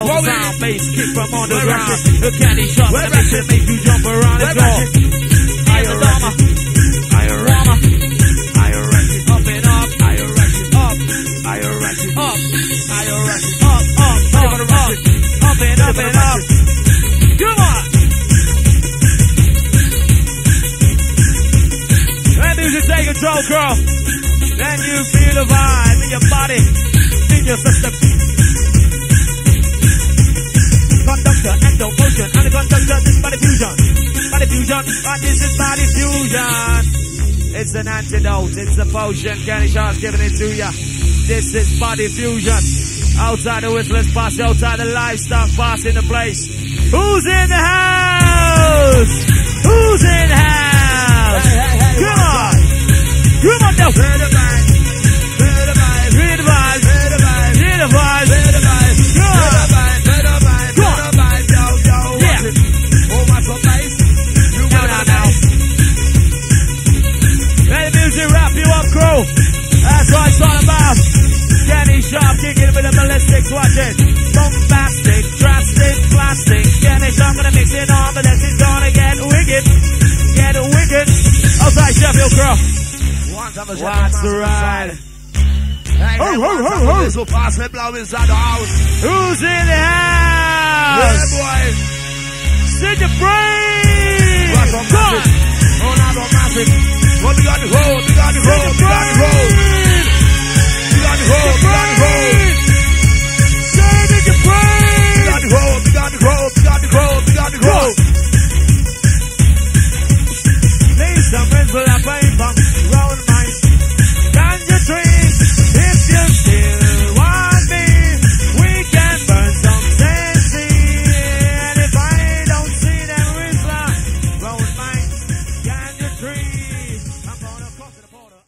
on sound, bass kick from on the ground. The candy shop, the mix that make you jump around the floor. Higher ratchet, higher ratchet, higher ratchet, up and up, higher ratchet, up, higher ratchet, up, higher ratchet, up, up and up and up. Come on. Let music take control, girl. Then you feel the vibe in your body, in your system. Conductor, endo, motion, and the conductor, this is body fusion. Body fusion, and this is body fusion. It's an antidote, it's a potion. Kenny Sharp's giving it to ya. This is body fusion. Outside the whistlers pass, outside the livestock pass in the place. Who's in the house? Who's in the house? Come on. Come on now. Hear the vibes. Hear the vibes. Hear the vibes. Hear the vibes. Hear the vibes. Hear the vibes. Come on. Hear the vibes. Hear the vibes. Hear the vibes. Yo, yo. Yeah. Oh, what's up, bass? You now. Let the music wrap you up, crew. That's what it's all about. Kenny Sharp kicking with the ballistics, watch it. Bombastic, drastic, plastic. Kenny Sharp gonna mix it on, but this is gonna get wicked. Get wicked. Outside Sheffield, girl. What's the ride? Hey, ho, ho, ho, ho. So pass me blow inside the house. Who's in the house? Yeah, boy. Sit your brain. Come on. Oh, now don't massive. Well, we got the road, we got the road, we got the road. We got the road, we got the road. Sit your brain. We got the road, we got the road, we got the road, we got the road. Ladies and friends, will I pay from round mine? Ganja tree, if you still want me, we can burn some sexy. And if I don't see them whistler, round mine, ganja tree, I'm gonna cross the border.